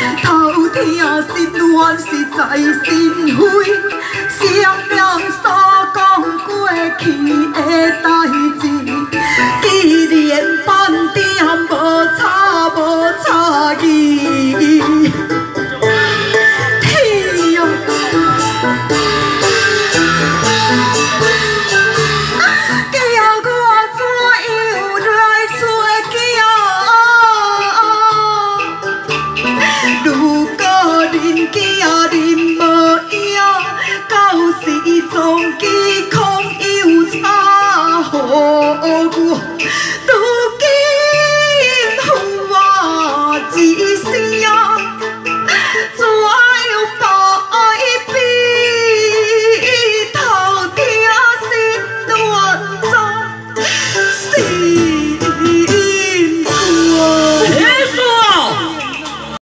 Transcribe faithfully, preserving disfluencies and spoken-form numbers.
头疼心乱实在心灰，想念所讲过去的代志，既然半点。